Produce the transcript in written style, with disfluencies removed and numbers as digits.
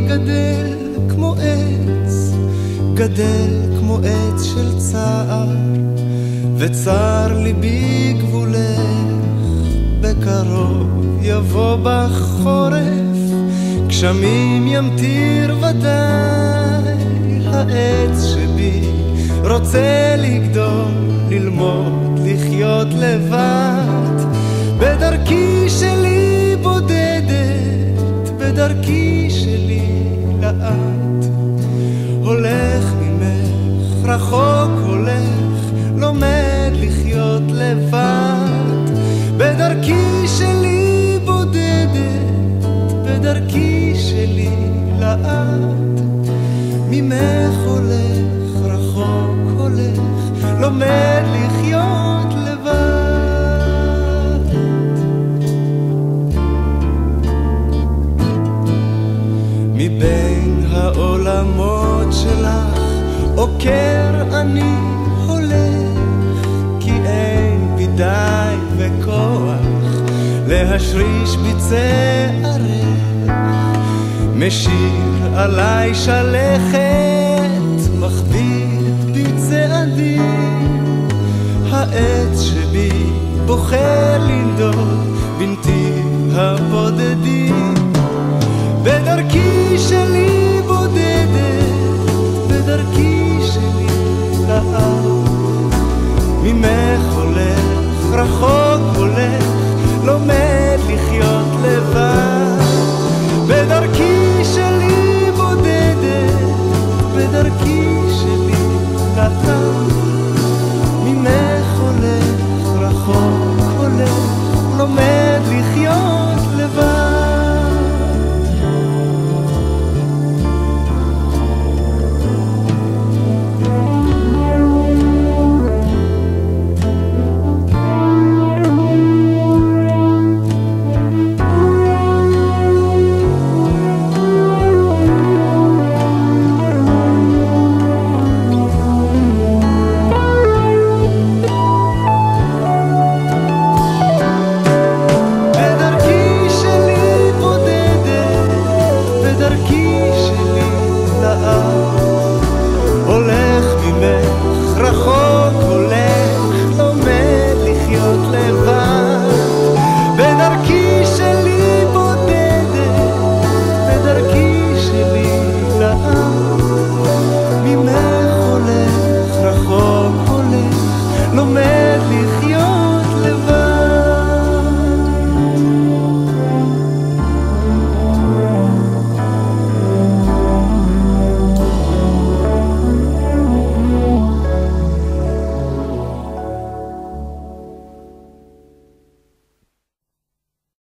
גדל כמו עץ, גדל כמו עץ של צער, וצר ליבי גבולך, בקרוב יבוא בחורף, גשמים ימטיר ודאי, העץ שבי רוצה לגדול, ללמוד לחיות לבד, בדרכי שלי בודדת, בדרכי שלי לאט, הולך ממך רחוק הולך, לומד לחיות לבד, בדרכי שלי בודדת, בדרכי שלי לאט, ממך הולך רחוק הולך, לומד לחיות לבד. מבין העולמות שלך עוקר אני הולך, כי אין בי די וכוח להשריש בצערך, משיר עליי שלכת, מכביד בצעדים, העץ שבי בוחר לנדוד בנתיב הבודדים, בדרכי שלי בודדת, בדרכי שלי לאט, ממך הולך רחוק הולך, לומד לחיות לבד, בדרכי שלי בודדת, בדרכי שלי לאט, ממך הולך רחוק הולך, לומד לחיות לבד. No me